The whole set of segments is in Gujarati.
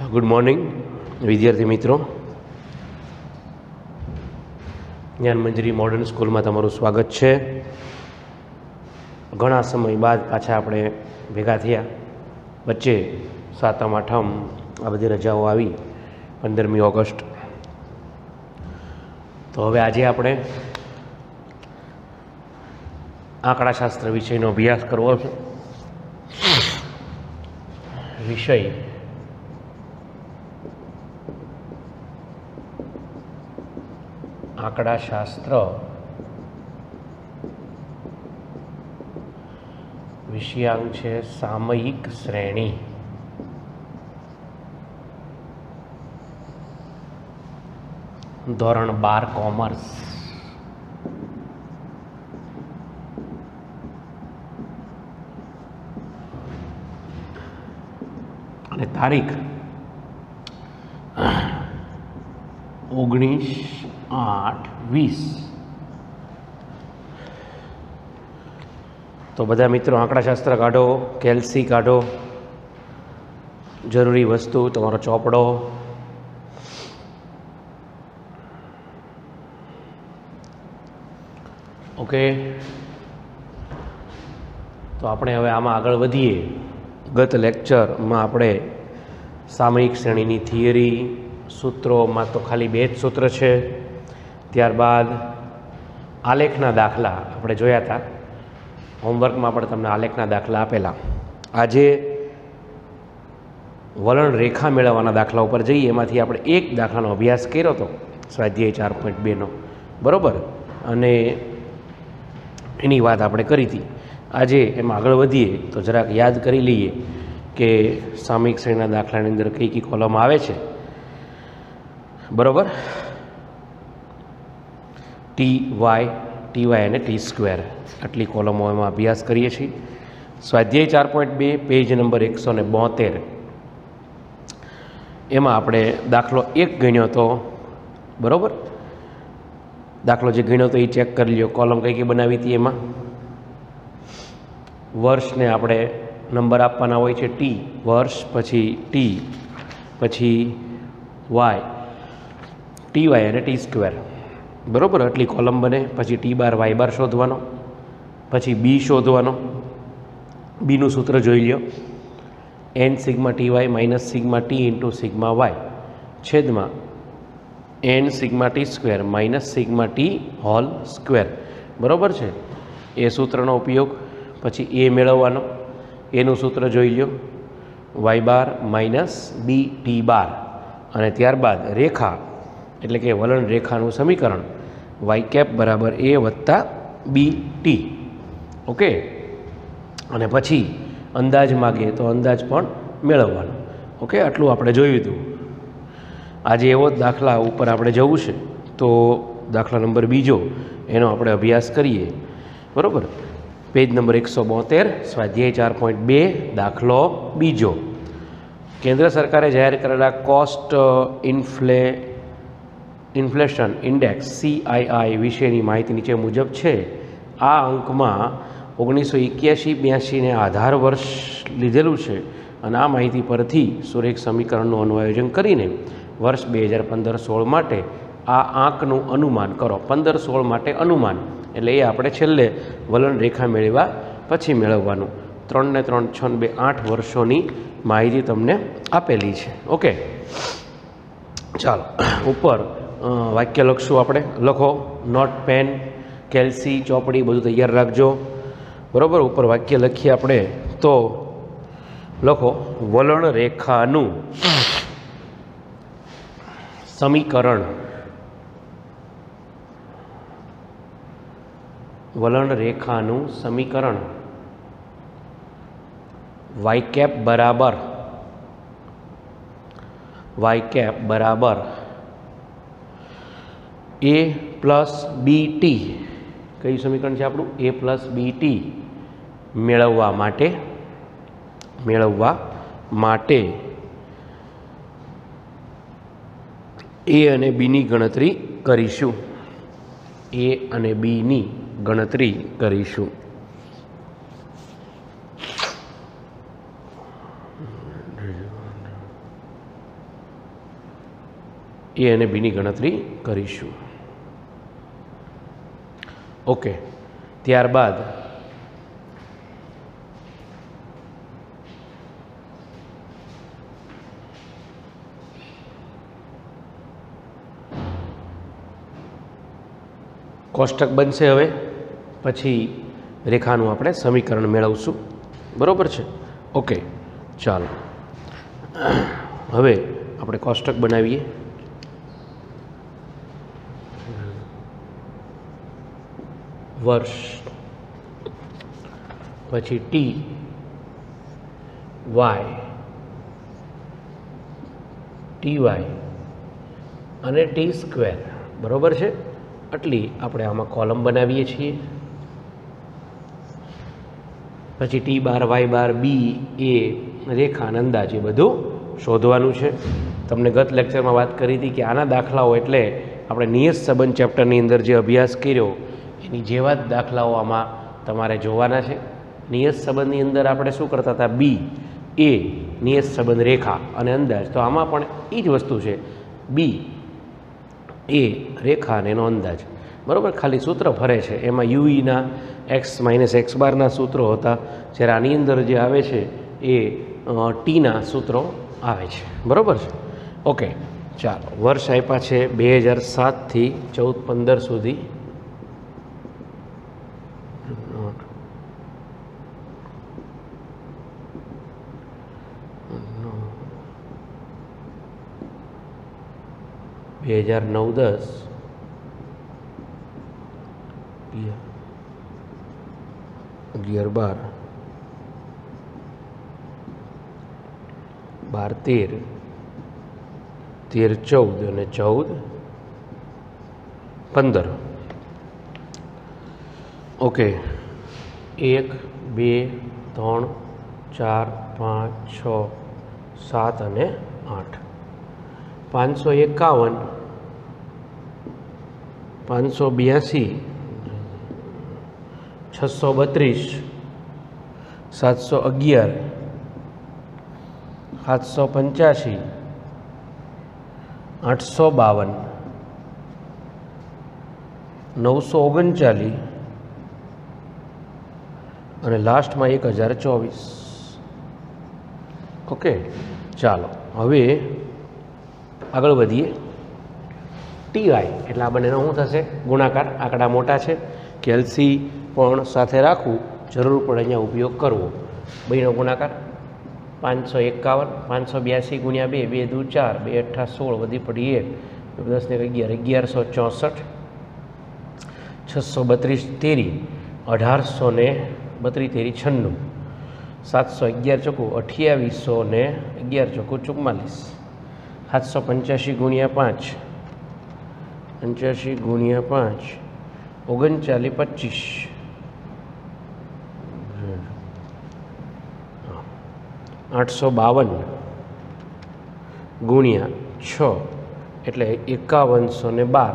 ગુડ મોર્નિંગ વિદ્યાર્થી મિત્રો, જ્ઞાનમંજરી મોડર્ન સ્કૂલમાં તમારું સ્વાગત છે. ઘણા સમય બાદ પાછા આપણે ભેગા થયા. વચ્ચે સાતમ આઠમ આ બધી રજાઓ આવી, 15મી ઓગસ્ટ. તો હવે આજે આપણે આંકડાશાસ્ત્ર વિષયનો અભ્યાસ કરવો છે. વિષય આંકડાશાસ્ત્ર, વિષયાંક છે સામયિક શ્રેણી. ધોરણ 12 કોમર્સ. અને તારીખ 19/8/20. તો બધા મિત્રો આંકડાશાસ્ત્ર કાઢો, કેલ્સી કાઢો, જરૂરી વસ્તુ તમારો ચોપડો, ઓકે. તો આપણે હવે આમાં આગળ વધીએ. ગત લેક્ચરમાં આપણે સામયિક શ્રેણીની થિયરી, સૂત્રોમાં તો ખાલી 2 જ સૂત્ર છે. ત્યારબાદ આલેખના દાખલા આપણે જોયા હતા. હોમવર્કમાં પણ તમને આલેખના દાખલા આપેલા. આજે વલણ રેખા મેળવવાના દાખલા ઉપર જઈએ. એમાંથી આપણે એક દાખલાનો અભ્યાસ કર્યો હતો, સ્વાધ્યાય 4.2નો, બરાબર, અને એની વાત આપણે કરી હતી. આજે એમાં આગળ વધીએ તો જરાક યાદ કરી લઈએ કે સામયિક શ્રેણીના દાખલાની અંદર કઈ કઈ કોલમ આવે છે, બરાબર. ty અને t² આટલી કોલમો એમાં અભ્યાસ કરીએ છીએ. સ્વાધ્યાય 4.2 પેજ નંબર 172. એમાં આપણે દાખલો 1 ગણ્યો હતો, બરાબર. દાખલો જે ગણ્યો હતો એ ચેક કરી લ્યો. કોલમ કઈ કઈ બનાવી હતી એમાં વર્ષને આપણે નંબર આપવાના હોય છે. ટી વર્ષ, પછી ટી, પછી વાય, ty અને t², બરાબર. આટલી કોલમ બને. પછી t બાર y બાર શોધવાનો, પછી બી શોધવાનો. બીનું સૂત્ર જોઈ લ્યો, n sigma ty minus sigma T into sigma Y છેદમાં n sigma t² minus sigma T whole square, બરાબર છે. એ સૂત્રનો ઉપયોગ. પછી એ મેળવવાનો, એનું સૂત્ર જોઈ લ્યો, y bar minus B T bar. અને ત્યારબાદ રેખા એટલે કે વલણ રેખાનું સમીકરણ y બરાબર a વત્તા બી ટી, ઓકે. અને પછી અંદાજ માગે તો અંદાજ પણ મેળવવાનો, ઓકે. આટલું આપણે જોયું હતું. આજે એવો જ દાખલા ઉપર આપણે જવું છે. તો દાખલા નંબર 2 એનો આપણે અભ્યાસ કરીએ, બરાબર. પેજ નંબર 172, સ્વાધ્યાય 4.2, દાખલો 2. કેન્દ્ર સરકારે જાહેર કરેલા કોસ્ટ ઇન્ફ્લેશન ઇન્ડેક્સ CII વિશેની માહિતી નીચે મુજબ છે. આ અંકમાં 1981-82ને આધાર વર્ષ લીધેલું છે અને આ માહિતી પરથી સુરેખ સમીકરણનું અનુઆયોજન કરીને વર્ષ 2015-16 માટે આ આંકનું અનુમાન કરો. 15-16 માટે અનુમાન એટલે એ આપણે છેલ્લે વલણ રેખા મેળવ્યા પછી મેળવવાનું. 3 ને 3 6 ને 2 8 વર્ષોની માહિતી તમને આપેલી છે, ઓકે. ચાલો ઉપર વાક્ય લખશું આપણે. લખો, નોટ, પેન, કેલ્સી, ચોપડી બધું તૈયાર રાખજો, બરાબર. ઉપર વાક્ય લખીએ આપણે. તો લખો, વલણ રેખાનું સમીકરણ, વલણ રેખાનું સમીકરણ y બરાબર a પ્લસ બી ટી. કયું સમીકરણ છે આપણું? a પ્લસ બી ટી મેળવવા માટે a અને બીની ગણતરી કરીશું. a અને બીની ગણતરી કરીશું. એ અને બીની ગણતરી કરીશું. ઓકે, ત્યારબાદ કોષ્ટક બનશે. હવે પછી રેખાનું આપણે સમીકરણ મેળવશું. બરાબર છે? ઓકે, ચાલો હવે આપણે કોષ્ટક બનાવીએ. વર્ષ, પછી ટી વાય, ટી વાય અને ટી સ્ક્વેર. બરાબર છે? આટલી આપણે આમાં કોલમ બનાવીએ છીએ. પછી ટી બાર, વાય બાર, બી, એ રેખા અને અંદાજ એ બધું શોધવાનું છે. તમને ગત લેક્ચરમાં વાત કરી હતી કે આના દાખલાઓ એટલે આપણે નિયત સંબંધ ચેપ્ટરની અંદર જે અભ્યાસ કર્યો એની જેવા જ દાખલાઓ આમાં તમારે જોવાના છે. નિયત સંબંધની અંદર આપણે શું કરતા હતા? બી, એ નિયત સંબંધ રેખા અને અંદાજ. તો આમાં પણ એ જ વસ્તુ છે, બી, એ રેખા અને એનો અંદાજ. બરાબર? ખાલી સૂત્ર ફરે છે. એમાં યુઈના એક્સ માઇનસ એક્સ બારના સૂત્રો હતા, જ્યારે આની અંદર જે આવે છે એ ટીના સૂત્રો આવે છે. બરાબર છે? ઓકે, ચાલો. વર્ષ આપ્યા છે 2007થી 14-15 સુધી. બે 2009-10, 11-12, 12-13, 13-14 અને 14-15. ઓકે, 1, 2, 3, 4, 5, 6, 7 અને 8. 551, 582, 632, 711, 785, 852, 939 અને લાસ્ટમાં 1024. ઓકે, ચાલો હવે આગળ વધીએ. ટી વાય એટલે આ બંનેનો શું થશે? ગુણાકાર. આંકડા મોટા છે કે એલસી પણ સાથે રાખવું જરૂર પડે અહીંયા ઉપયોગ કરવો. બેનો ગુણાકાર 551, 582 ગુણ્યા 2, 2 દુ 4, 2 અઠ્ઠા 16, વધી પડી 1, 10 ને 11, 1164, 632 તેરી, 1832 તેરી 96, 711 ચોખ્ખું 2800 ને 11 ચોખ્ખું 44, 785 ગુણ્યા 5, 85 ગુણ્યા 5, 39 25, 852 ગુણ્યા 6 એટલે 5112,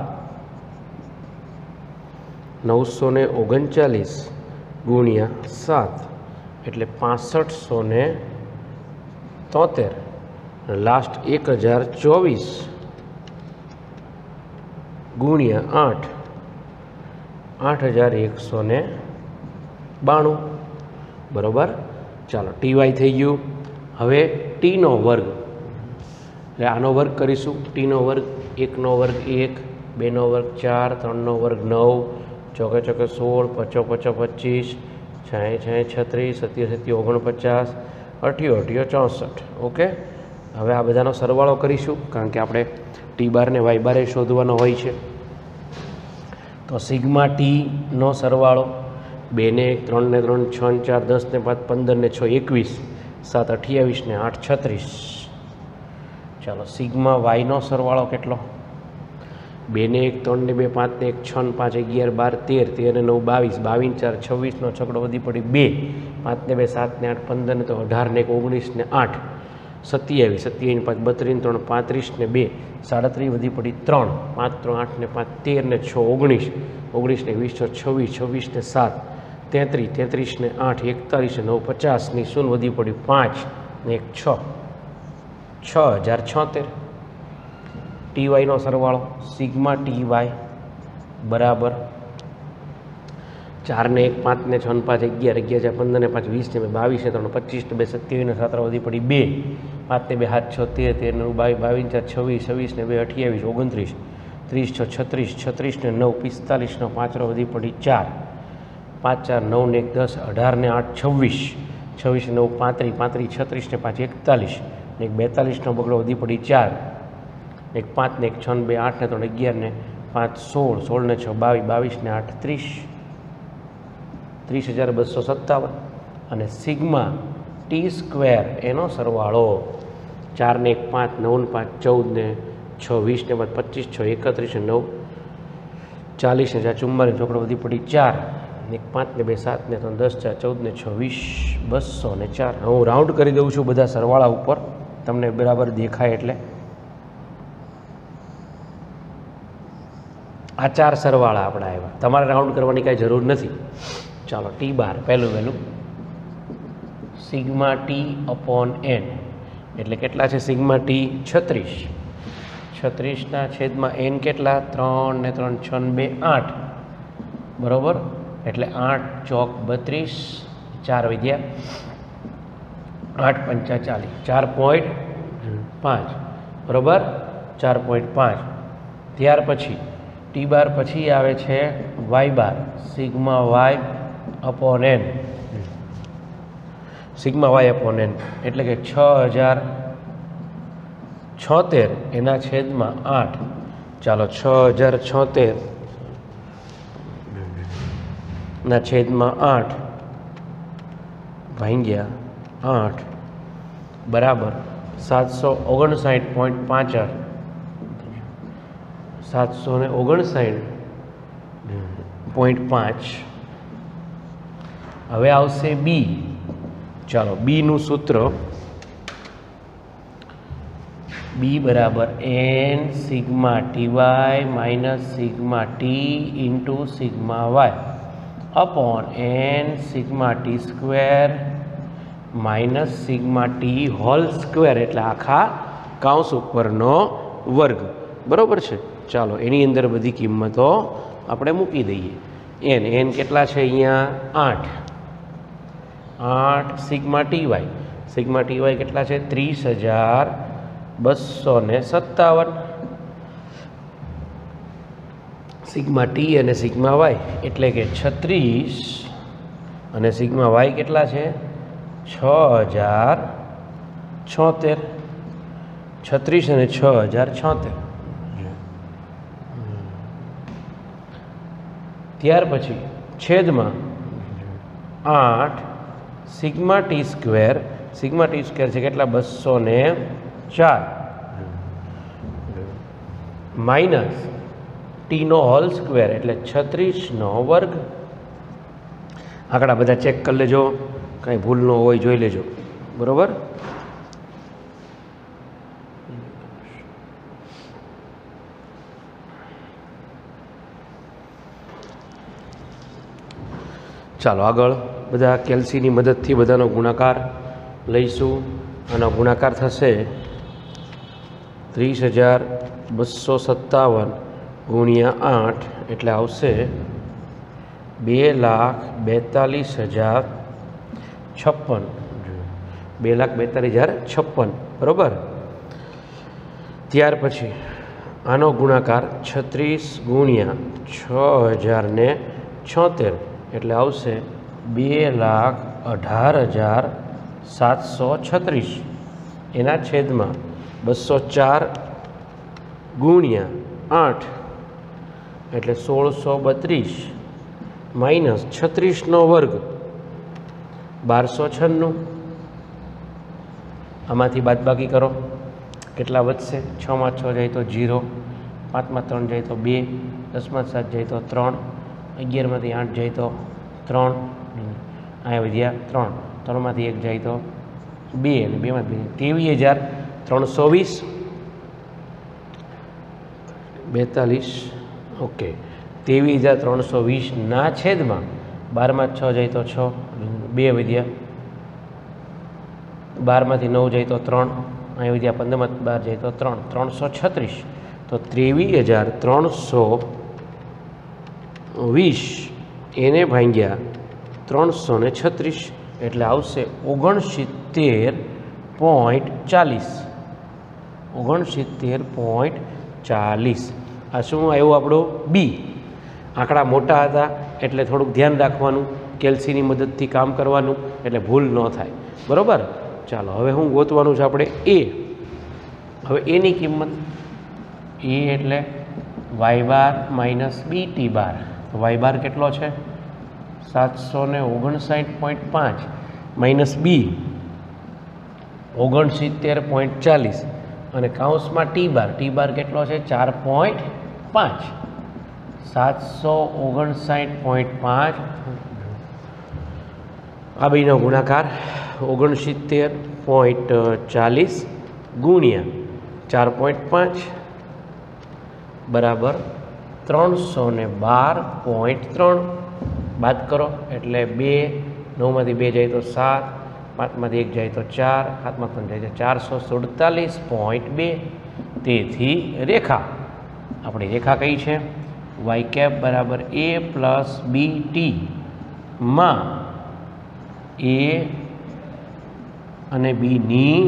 939 ગુણ્યા 7 એટલે 6573, લાસ્ટ 1024 ગુણ્યા 8, 8192. બરાબર? ચાલો, ટી વાય થઈ ગયું. હવે ટીનો વર્ગ એટલે આનો વર્ગ કરીશું. ટીનો વર્ગ 1નો વર્ગ 1, 2નો વર્ગ 4, 3નો વર્ગ 9, ચોકે ચોકે 16, પચો પચો 25, 6 36, 37 49, 88 64. ઓકે, હવે આ બધાનો સરવાળો કરીશું કારણ કે આપણે ટી બાર ને વાય બારે શોધવાનો હોય છે. તો સિગ્મા ટીનો સરવાળો 2 ને 1, 3 ને 3, 6 ને 4, 10 ને 5, 15 ને 6, 21, 7 28 ને 8 36. ચાલો, સિગ્મા વાયનો સરવાળો કેટલો? 2 ને 1, 3 ને 2, 5 ને 1, 6 ને 5, 11, 12, 13, 13 ને 9, 22, 22 4, 26નો છકડો વધી પડી 2, 5 ને 2, 7 ને 8, 15 ને તો 18 ને 1, 19 ને 8, 27, 27 ને 5, 32 ને 3, 35 ને 2, 37 વધી પડી 3, 5 3, 8 ને 5, 13 ને 6, 19, 19 ને 20, 26, 26 ને 7, 33, 33 ને 8, 41 ને 9, 50 ની શૂન્ય વધી પડ્યું 5 ને 1 6, 6076. ટી વાયનો સરવાળો સિગ્મા ટી વાય બરાબર 4 ને 1 5 ને 6 ને 5 11 11 15 ને 5 20 ને 22 ને 3 25 ને 2 27 ને 7 વધી પડી 2 5 ને 2 7 6 13 13 ને 22 22 26 26 ને 2 28 29 30 6 36 36 ને 9 45 ને 5 વધી પડી 4 5 4 9 ને 1 10 18 ને 8 26 26 ને 9 35 35 36 ને 5 41 ને 42 નો બગડો વધી પડી 4 એક 5 ને 1 6 ને 2 8 ને 3 11 ને 5 16 16 ને 6 22 22 ને 8 30 30,257 અને સિગ્મા ટી સ્ક્વેર એનો સરવાળો 4 ને 1 5 9 ને 5 14 ને 6 20 ને 25 6 31 ને 9 40 ને 4 44 ચોકડો વધી પડી 4 ને 5 ને 2 7 ને 3 10 4 14 ને 6 20 200 ને 4 હું રાઉન્ડ કરી દઉં છું બધા સરવાળા ઉપર તમને બરાબર દેખાય એટલે આ 4 સરવાળા આપણા આવ્યા તમારે રાઉન્ડ કરવાની કાંઈ જરૂર નથી ચાલો ટી બાર પહેલું સિગ્મા ટી અપોન એન એટલે કેટલા છે સિગ્મા ટી 36 36 ના છેદમાં એન કેટલા 3 ને 3 6 ને 2 8 બરાબર એટલે 8 ચોક 32 4 વધ્યા 8 પંચા 40 4.5 બરાબર 4.5 ત્યાર પછી ટી બાર પછી આવે છે Y bar sigma Y upon N sigma Y upon N એટલે કે 6076 એના છેદમાં 8 ચાલો 6076 ના છેદમાં 8 ભાગ્યા 8 બરાબર 759.5 759.5 હવે આવશે બી ચાલો બીનું સૂત્ર બી બરાબર N sigma T Y minus sigma T into sigma Y upon N sigma T square minus sigma T whole square એટલે આખા કાઉન્સ ઉપરનો વર્ગ બરાબર છે ચાલો એની અંદર બધી કિંમતો આપણે મૂકી દઈએ એન કેટલા છે અહીંયા 8 સિગ્મા ટી વાય કેટલા છે 30,257 સિગ્મા ટી અને સિગ્મા વાય એટલે કે 36 અને સિગ્મા વાય કેટલા છે 6076 36 અને 6076 ત્યાર પછી છેદમાં 8 સિગ્મા ટી સ્ક્વેર છે કેટલા 204 માઇનસ ટીનો હોલ સ્ક્વેર એટલે 36નો વર્ગ આંકડા બધા ચેક કરી લેજો કાંઈ ભૂલ ન હોય જોઈ લેજો બરાબર ચાલો આગળ બધા કેલ્સીની મદદથી બધાનો ગુણાકાર લઈશું આનો ગુણાકાર થશે 30,257 ગુણ્યા 8 એટલે આવશે 2,42,056 2,42,056 બરાબર ત્યાર પછી આનો ગુણાકાર 36 ગુણ્યા 6,076 એટલે આવશે 2,18,736 એના છેદમાં 204 ગુણ્યા 8 એટલે 1632 માઇનસ 36નો વર્ગ 1296 આમાંથી બાદબાકી કરો કેટલા વધશે 6 માં 6 જાય તો 0 5 માં 3 જાય તો 2 10 માં 7 જાય તો 3 11 માંથી 8 જાય તો 3 અહીંયા વધ્યા 3 3 માંથી 1 જાય તો 2 અને 2 માંથી 23,320 42 ઓકે 23,320 ના છેદમાં 12 માં 6 જાય તો 6 2 વધ્યા 12 માંથી 9 જાય તો 3 અહીં વધ્યા 15 માં 12 જાય તો 3 336 તો 23,320 એને ભાગ્યા 336 એટલે આવશે 69.40. 69.40. આ શું આવ્યું આપણું બી. આંકડા મોટા હતા એટલે થોડુંક ધ્યાન રાખવાનું, કેલ્સીની મદદથી કામ કરવાનું એટલે ભૂલ ન થાય. બરાબર. ચાલો હવે શું ગોતવાનું છે આપણે? એ. હવે એની કિંમત એ એટલે Y bar minus B T bar. Y bar કેટલો છે? 759.5 માઇનસ બી 69.40 અને કાઉન્સમાં ટી બાર કેટલો છે? 4.5. 759.5 આ બેનો ગુણાકાર 69.40 ગુણ્યા 4.5 બરાબર 312.3. બાદ કરો એટલે 2, 9માંથી 2 જાય તો 7, 5માંથી 1 જાય તો 4, 7માંથી 3 જાય તો 447.2. તેથી રેખા, આપણી રેખા કઈ છે? વાય કેપ બરાબર એ પ્લસ બી ટી માં એ અને બીની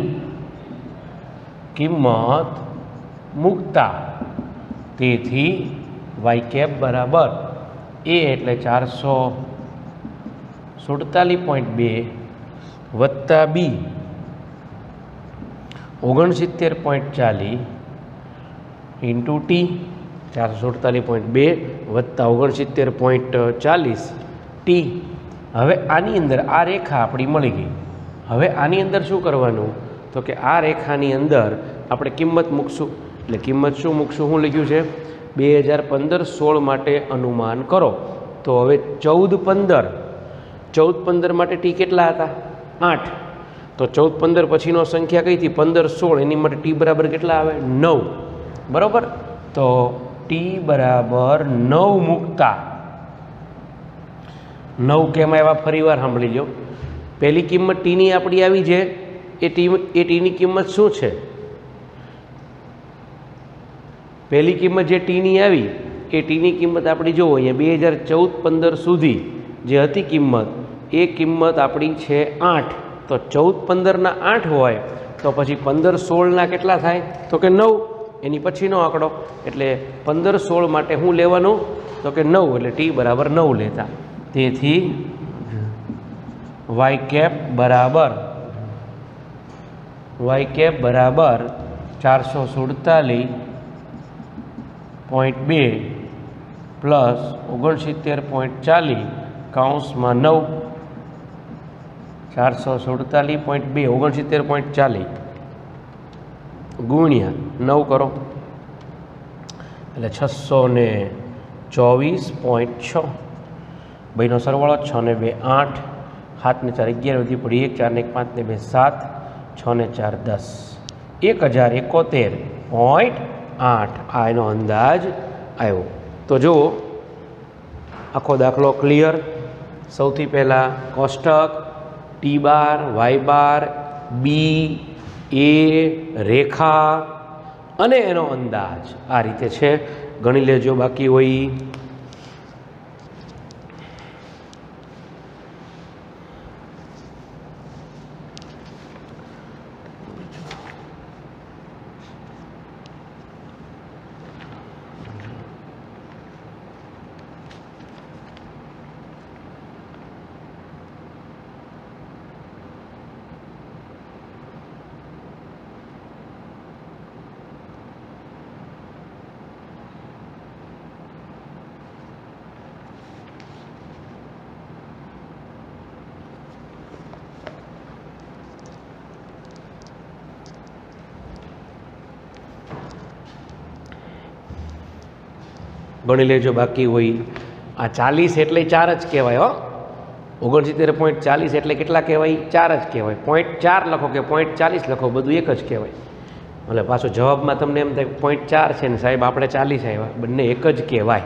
કિંમત મૂકતા. તેથી વાય કેપ બરાબર એ એટલે 447.2 વત્તા બી 69.40 ઇન્ટુ ટી 447.2 વત્તા 69.40 ટી. હવે આની અંદર આ રેખા આપણી મળી ગઈ. હવે આની અંદર શું કરવાનું? તો કે આ રેખાની અંદર આપણે કિંમત મૂકશું. એટલે કિંમત શું મૂકશું? શું લખ્યું છે? 2015-16 માટે અનુમાન કરો. તો હવે 14-15 માટે ટી કેટલા હતા? 8. તો 14-15 પછીનો સંખ્યા કઈ હતી? 15-16. એની માટે ટી બરાબર કેટલા આવે? 9. બરાબર. તો ટી બરાબર 9 મૂકતા 9 કેમ આવ્યા? ફરી વાર સાંભળી લો. પહેલી કિંમત ટીની આપણી આવી છે. એ ટીની કિંમત શું છે? પહેલી કિંમત જે ટીની આવી એ ટીની કિંમત આપણી જુઓ અહીંયા 2014-15 સુધી જે હતી કિંમત, એ કિંમત આપણી છે 8. તો 14-15ના 8 હોય તો પછી 15-16ના કેટલા થાય? તો કે 9. એની પછીનો આંકડો એટલે 15-16 માટે શું લેવાનું? તો કે 9. એટલે ટી બરાબર 9 લેતા. તેથી વાય કેપ બરાબર 447.2 પ્લસ 69.40 કાઉન્સમાં 9. 447.2 69.40 ગુણ્યા 9 કરો એટલે 624.6. ભાઈનો સરવાળો 6 ને 2 8, 7 ને 4 11 વધી પડી 1, 4 ને 1 5 ને 2 7, 6 ને 4 10. 1071.8 આ એનો અંદાજ આવ્યો. તો જુઓ આખો દાખલો ક્લિયર. સૌથી પહેલાં કોષ્ટક, ટી બાર, વાય બાર, બી, એ, રેખા અને એનો અંદાજ આ રીતે છે. ગણી લેજો બાકી હોય. ગણી લેજો બાકી હોય. આ 40 એટલે 4 જ કહેવાય. 69.40 એટલે કેટલા કહેવાય? 4 જ કહેવાય. 0.4 લખો કે 0.40 લખો, બધું એક જ કહેવાય. એટલે પાછો જવાબમાં તમને એમ થાય 0.4 છે ને સાહેબ આપણે 40 આવ્યા, બંને એક જ કહેવાય.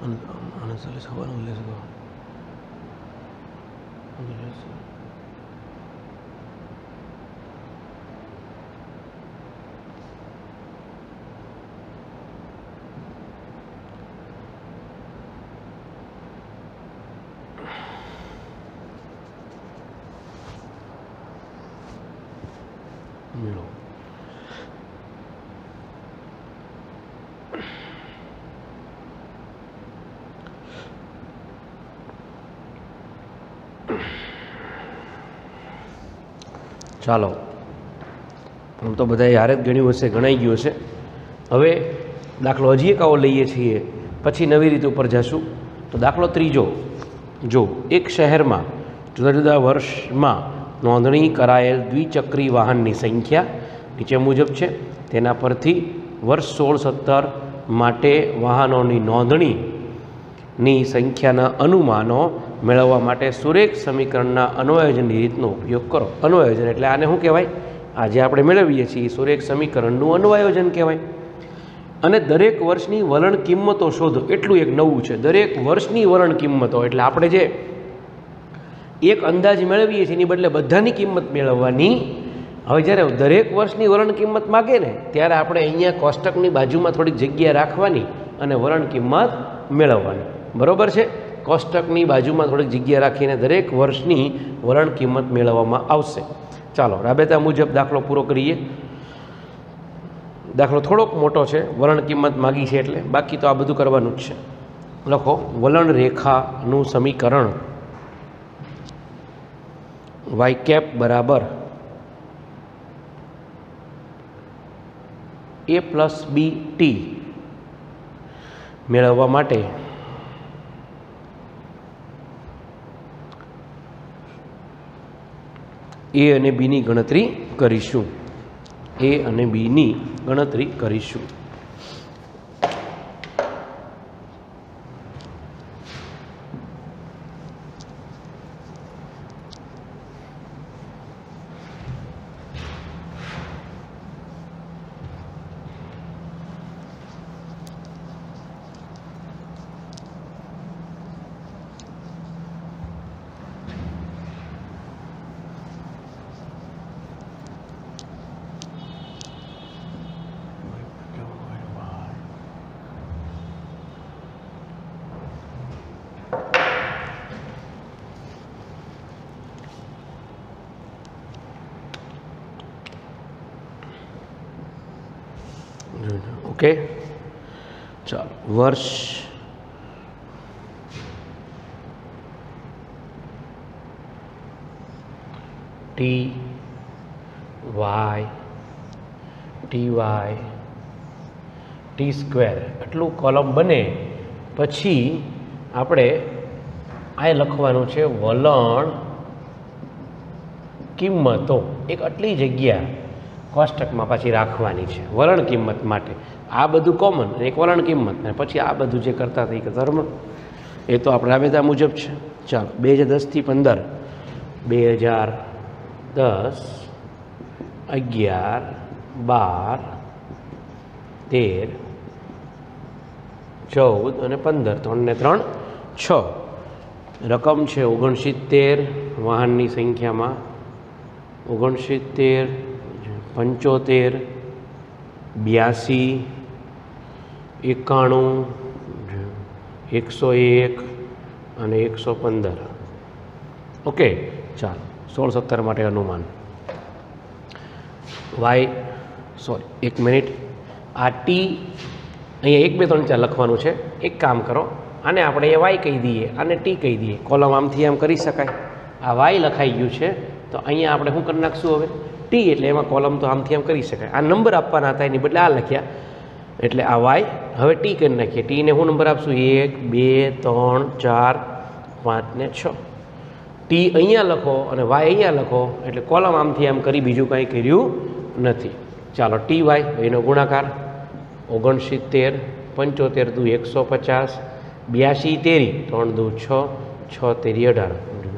મેળવો. ચાલો, આમ તો બધાએ હારે જ ગણ્યું હશે, ગણાઈ ગયું હશે. હવે દાખલો હજી એક આવો લઈએ છીએ, પછી નવી રીત ઉપર જશું. તો દાખલો ત્રીજો, જો એક શહેરમાં જુદા જુદા વર્ષમાં નોંધણી કરાયેલ દ્વિચક્રી વાહનની સંખ્યા નીચે મુજબ છે. તેના પરથી વર્ષ 16-17 માટે વાહનોની નોંધણીની સંખ્યાના અનુમાનો મેળવવા માટે સુરેખ સમીકરણના અન્વયોજનની રીતનો ઉપયોગ કરો. અન્વયોજન એટલે આને શું કહેવાય? આજે આપણે મેળવીએ છીએ સુરેખ સમીકરણનું અન્વયોજન કહેવાય. અને દરેક વર્ષની વલણ કિંમતો શોધો. એટલું એક નવું છે, દરેક વર્ષની વલણ કિંમતો. એટલે આપણે જે એક અંદાજ મેળવીએ છીએ એની બદલે બધાની કિંમત મેળવવાની. હવે જ્યારે દરેક વર્ષની વલણ કિંમત માગે ને ત્યારે આપણે અહીંયા કોષ્ટકની બાજુમાં થોડીક જગ્યા રાખવાની અને વલણ કિંમત મેળવવાની. બરાબર છે? કોષ્ટકની બાજુમાં થોડીક જગ્યા રાખીને દરેક વર્ષની વલણ કિંમત મેળવવામાં આવશે. ચાલો રાબેતા મુજબ દાખલો પૂરો કરીએ. દાખલો થોડોક મોટો છે, વલણ કિંમત માગી છે એટલે, બાકી તો આ બધું કરવાનું જ છે. લખો વલણ રેખાનું સમીકરણ વાય કેપ બરાબર a પ્લસ બી ટી મેળવવા માટે એ અને બીની ગણતરી કરીશું. એ અને બીની ગણતરી કરીશું. ઓકે, ચાલો વર્ષ ટી વાય ટી સ્ક્વેર આટલું કોલમ બને પછી આપણે આ લખવાનું છે વલણ કિંમતો. એક આટલી જગ્યા કોષ્ટકમાં પાછી રાખવાની છે વલણ કિંમત માટે. આ બધું કોમન, એક વલણ કિંમત, ને પછી આ બધું જે કરતા હતા એ ધર્મ, એ તો આપણે રાબેતા મુજબ છે. ચાલો 2010 થી 15, 2010, 11, 12, 13, 14 અને 15, 3 ને 3 6. રકમ છે 69 વાહનની સંખ્યામાં, 69, 75, 82, 91, 101 અને 115. ઓકે, ચાલો 16-17 માટે અનુમાન. વાય એક મિનિટ, આ ટી અહીંયા 1, 2, 3, 4 લખવાનું છે. એક કામ કરો, આને આપણે એ વાય કહી દઈએ, આને ટી કહી દઈએ. કોલમ આમથી આમ કરી શકાય. આ વાય લખાઈ ગયું છે તો અહીંયા આપણે શું કરી નાખશું? હવે ટી એટલે એમાં કોલમ તો આમથી આમ કરી શકાય. આ નંબર આપવાના હતા એની બદલે આ લખ્યા, એટલે આ વાય હવે ટી કરી નાખીએ. ટીને હું નંબર આપશું? 1, 2, 3, 4, 5 ને 6. ટી અહીંયા લખો અને વાય અહીંયા લખો, એટલે કોલમ આમથી આમ કરી બીજું કાંઈ કર્યું નથી. ચાલો ટી વાય એનો ગુણાકાર 69, 75 દુ 150, 82 તેરી, 3 દુ 6, 6 તેરી 18,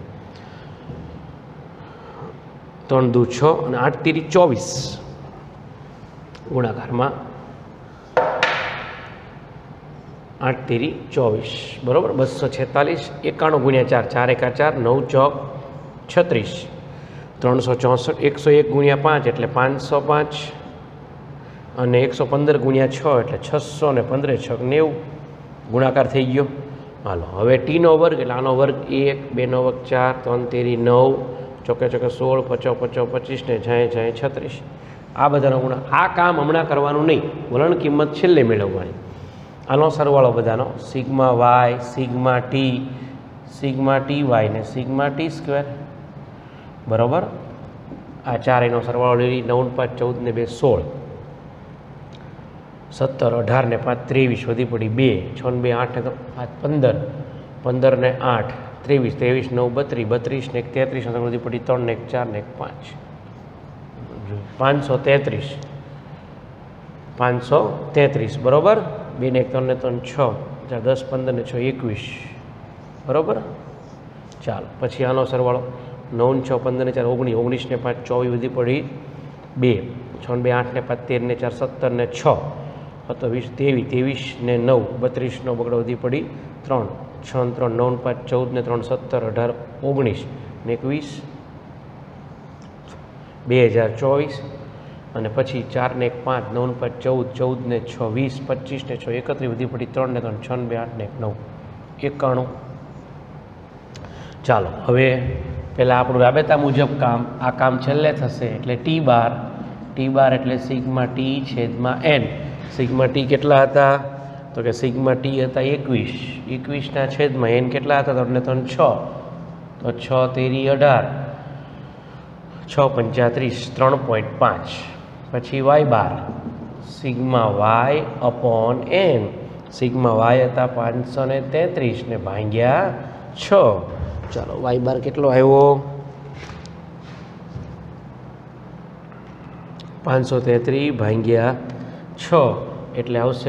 3 દુ 6 અને 8 તેરી 24 ગુણાકારમાં 8 તેરી 24 બરાબર. 246 91 ગુણ્યા 4 4 એકા 4 9 ચોક 36 364 101 ગુણ્યા 5 એટલે 505 અને 115 ગુણ્યા 6 એટલે 615 6 90 ગુણાકાર થઈ ગયો. હાલો હવે ટીનો વર્ગ એટલે આનો વર્ગ 1 2નો વર્ગ 4 3 તેરી 9 ચોકે ચોકે 16 50 50 25 ને જાય જાય 36 આ બધાનો ગુણા. આ કામ હમણાં કરવાનું નહીં, વલણ કિંમત છેલ્લે મેળવવાની. આનો સરવાળો બધાનો sigma Y sigma T Y ને સિગ્મા ટી સ્ક્વેર બરાબર. આ ચારેયનો સરવાળો લઈ 9 5 14 ને 2 16 17 18 ને 5 23 વધી પડી 2 6 ને 2 8 ને 5 15 15 ને 8 23 23 9 32 32 ને 33 વધી પડી 3 ને 4 ને 5 533 બરાબર. 2 ને 3 ને 3 6 10 15 ને 6 21 બરાબર. ચાલો પછી આનો સરવાળો 9 6 15 ને 4 19 19 ને 5 24 વધી પડી 2 6 ને 2 8 ને 5 13 ને 4 17 ને 6 27 23 ને 9 32 નો બગડો વધી પડી 3 6 3 9 5 14 ને 3 17 18 19 ને 21 2024 અને પછી 4 ને 1 5 9 5 14 14 ને 6 20 25 ને 6 31 વધી પડી 3 ને 3 6 ને 2 8 ને 9 91. ચાલો હવે પહેલાં આપણું રાબેતા મુજબ કામ આ કામ છેલ્લે થશે એટલે ટી બાર એટલે સિગ્મા ટી છેદમાં એન. સિગ્મા ટી કેટલા હતા તો કે સિગ્મા ટી હતા 21 છેદમાં એન કેટલા હતા 3 ને 3 6 તો 6 તેરી 18 6 35 3.5 પછી Y bar sigma Y upon N. Sigma Y હતા 533 ને ભાગ્યા 6. ચાલો વાય બાર કેટલો આવ્યો 533 ભાગ્યા 6 એટલે આવશે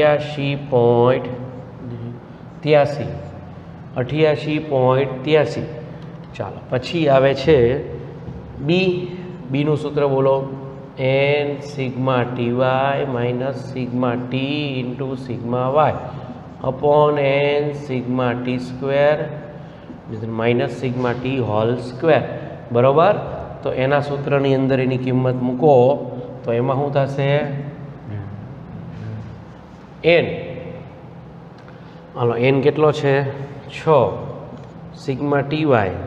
88.83. ચાલો પછી આવે છે બીનું સૂત્ર બોલો. N sigma T Y minus sigma T into sigma Y upon N sigma T square minus sigma T whole square બરાબર. તો એના સૂત્રની અંદર એની કિંમત મૂકો તો એમાં શું થશે એન. હાલો એન કેટલો છે 6 sigma T Y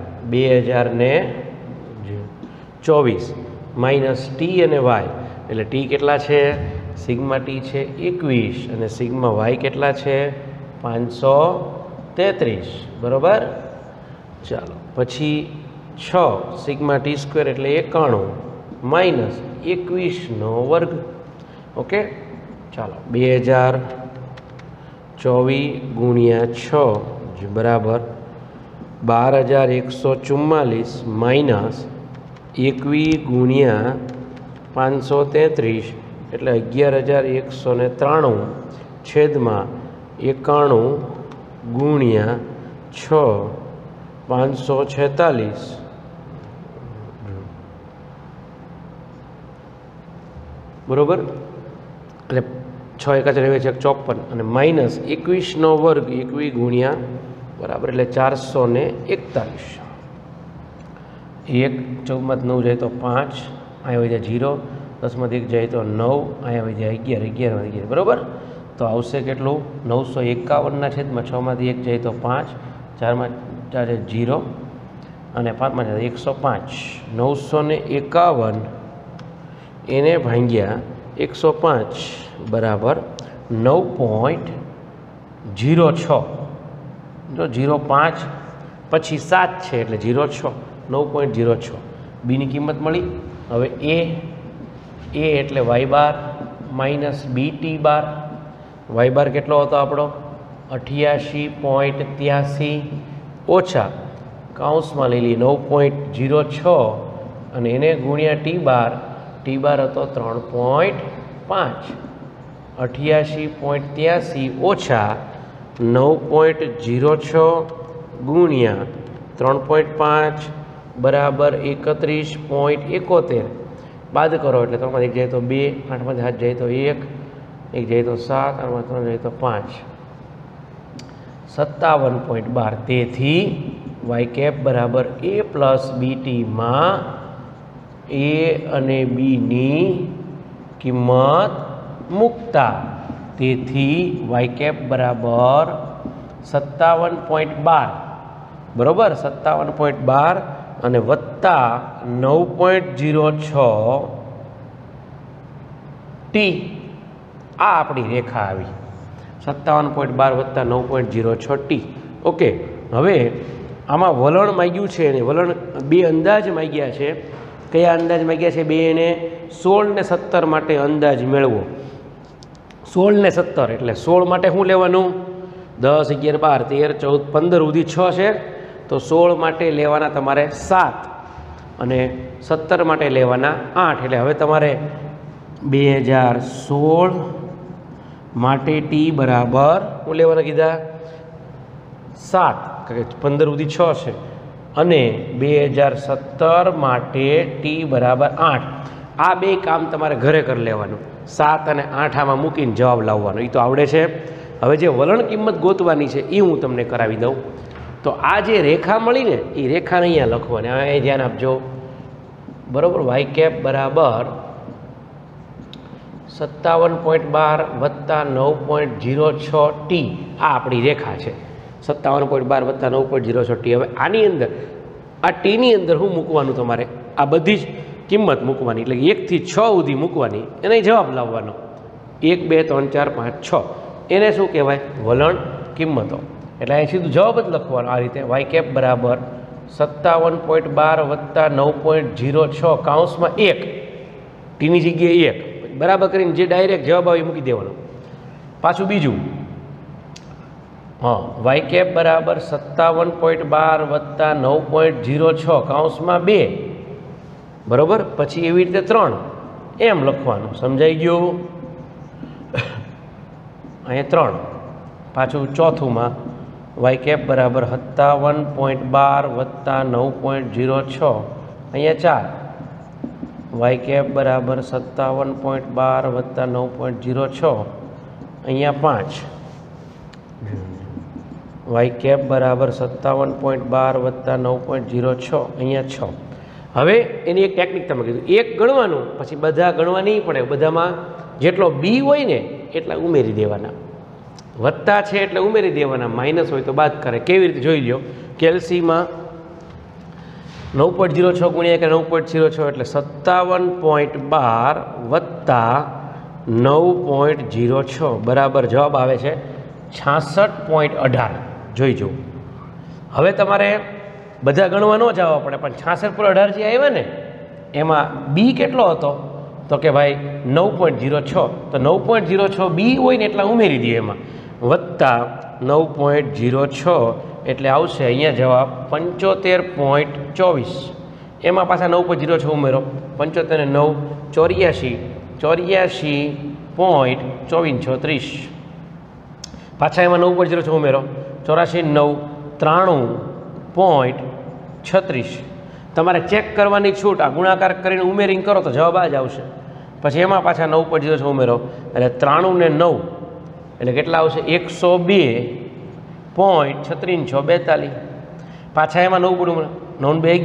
2024 minus T અને વાય એટલે ટી કેટલા છે સિગ્મા ટી છે 21 અને સિગ્મા વાય કેટલા છે 533 બરાબર. ચાલો પછી 6 સિગ્મા ટી સ્ક્વેર એટલે 91 માઇનસ 21નો વર્ગ. ઓકે ચાલો 2024 ગુણ્યા 6 બરાબર 12,144 માઇનસ 21 ગુણ્યા 533 એટલે 11,193 છેદમાં 91 ગુણ્યા 6 546 બરાબર. એટલે 6 એકા 4 54 અને માઇનસ 21નો વર્ગ 21 ગુણ્યા બરાબર એટલે 441. 1 14 9 જાય તો 5 અહીંયા વહી જાય 0 10 જાય તો 9 અહીંયા વહી જાય 11 11 બરાબર. તો આવશે કેટલું 951 છેદમાં 6 1 જાય તો 5 4 જાય 0 અને 5 જાય 105. 951 એને ભાગ્યા 105 બરાબર 9.06. જો 0.5 પછી 7 છે એટલે 0.6 9.06. બીની કિંમત મળી. હવે એ એટલે Y bar minus B T bar. Y bar કેટલો હતો આપણો 88.83 ઓછા કાઉન્સમાં લઈ લઈએ 9.06 અને એને ગુણ્યા ટી બાર હતો 3.5. 88.83 ઓછા 9.06 ગુણ્યા 3.5 બરાબર 31.71. બાદ કરો એટલે 3 એક જાય તો 2 8 7 જાય તો 1 1 જાય તો 7 8 3 જાય તો 5 57.12 તેથી વાય કેપ બરાબર a પ્લસ બીટીમાં એ અને બીની કિંમત મૂકતા, તેથી વાય કેપ બરાબર 57.12 બરાબર 57.12 અને વત્તા 9.06 ટી આ આપણી રેખા આવી 57.12 વત્તા 9.06 ટી. ઓકે, હવે આમાં વલણ માંગ્યું છે ને વલણ બે અંદાજ માંગ્યા છે. કયા અંદાજ માંગ્યા છે? બે એને 16 ને 17 માટે અંદાજ મેળવો. 16 ને 17 એટલે 16 માટે શું લેવાનું? 10, 11, 12, 13, 14, 15 સુધી 6 છે તો 16 માટે લેવાના તમારે 7 અને 17 માટે લેવાના 8. એટલે હવે તમારે 2016 માટે ટી બરાબર શું લેવાના કીધા? 7, કારણ કે 15 સુધી 6 છે, અને 2017 માટે ટી બરાબર 8. આ બે કામ તમારે ઘરે કરી લેવાનું. 7 અને 8 આમાં મૂકીને જવાબ લાવવાનો. એ તો આવડે છે. હવે જે વલણ કિંમત ગોતવાની છે એ હું તમને કરાવી દઉં. તો આ જે રેખા મળી ને એ રેખાને અહીંયા લખવાની. અહીંયા ધ્યાન આપજો બરાબર. વાય કેપ બરાબર 57.12 વત્તા 9.06 ટી આ આપણી રેખા છે. 57.12 વત્તા 9.06 ટી. હવે આની અંદર આ ટીની અંદર શું મૂકવાનું? તમારે આ બધી જ કિંમત મૂકવાની, એટલે 1 થી 6 સુધી મૂકવાની, એને જવાબ લાવવાનો. 1, 2, 3, 4, 5, 6 એને શું કહેવાય? વલણ કિંમતો. એટલે અહીં સીધું જવાબ જ લખવાનો આ રીતે. વાય કેપ બરાબર 57.12 વત્તા 9.06 કૌંસમાં 1 ટીની જગ્યાએ 1 બરાબર કરીને જે ડાયરેક્ટ જવાબ આવે મૂકી દેવાનો. પાછું બીજું, હા, વાય કેપ બરાબર 57.12 વત્તા 9.06 કૌંસમાં 2 બરાબર, પછી એવી રીતે 3 એમ લખવાનું. સમજાઈ ગયું? અહીંયા 3. પાછું ચોથુંમાં વાય કેપ બરાબર 57.12 વત્તા 9.06 અહીંયા 4. વાય કેપ બરાબર 57.12 વત્તા 9.06 અહીંયા 5. વાય કેપ બરાબર 57.12 વત્તા 9.06 અહીંયા 6. હવે એની એક ટેકનિક તમે કીધું, એક ગણવાનું પછી બધા ગણવા નહીં પડે. બધામાં જેટલો બી હોય ને એટલા ઉમેરી દેવાના. વત્તા છે એટલે ઉમેરી દેવાના, માઇનસ હોય તો બાદ કરે. કેવી રીતે જોઈ લો. કેલ્સીમાં 9.06 ગુણ્યા કે 9.06 એટલે 57.12 વત્તા 9.06 બરાબર જવાબ આવે છે 66.18. જોઈ જવું. હવે તમારે બધા ગણવા ન જવા પડે, પણ 66.18 જે આવ્યા ને એમાં બી કેટલો હતો? તો કે ભાઈ 9.06. તો 9.06 બી હોય ને એટલા ઉમેરી દઈએ એમાં, વત્તા 9.06 એટલે આવશે અહીંયા જવાબ 75.24. એમાં પાછા 9.06 ઉમેરો. 75 ને 9 84.34. પાછા એમાં 9.06 ઉમેરો. 84 9 93.36. તમારે ચેક કરવાની છૂટ. આ ગુણાકાર કરીને ઉમેરીને કરો તો જવાબ આ જ આવશે. પછી એમાં પાછા 9.06 ઉમેરો એટલે 93 ને 9 એટલે કેટલા આવશે? 102.3642. પાછા એમાં 9 ઉમેરો. 9 2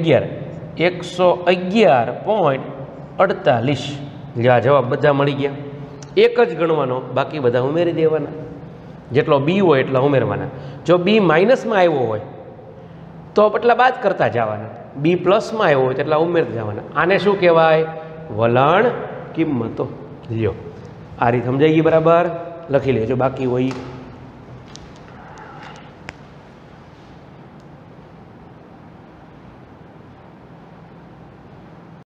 11 111.48. આ જવાબ બધા મળી ગયા. એક જ ગણવાનો, બાકી બધા ઉમેરી દેવાના. જેટલો બી હોય એટલા ઉમેરવાના. જો બી માઇનસમાં આવ્યો હોય તો એટલા બાદ કરતા જવાના. બી પ્લસમાં આવ્યો હોય તો એટલા ઉમેરતા જવાના. આને શું કહેવાય? વલણ કિંમતો. લ્યો, આ રીત સમજાઈ ગઈ બરાબર? લખી લેજો, બાકી હોય